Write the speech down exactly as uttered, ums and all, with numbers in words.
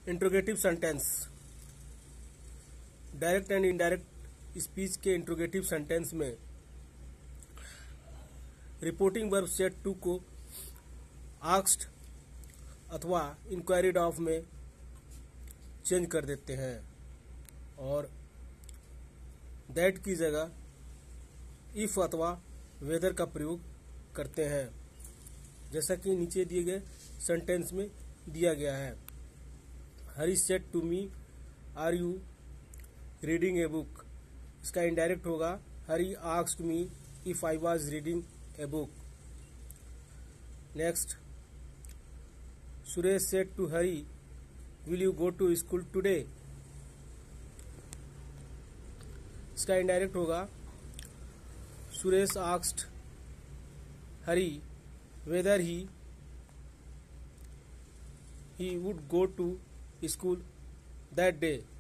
Interrogative sentence. Direct and indirect speech के interrogative sentence में reporting verb said to को asked अथवा inquired of में चेंज कर देते हैं और दैट की जगह इफ अथवा वेदर का प्रयोग करते हैं, जैसा कि नीचे दिए गए सेंटेंस में दिया गया है। Hari said to me are you reading a book. इसका इनडायरेक्ट होगा Hari asked me if I was reading a book. Next, Suresh said to Hari will you go to school today. इसका इनडायरेक्ट होगा Suresh asked Hari whether he he would go to school that day।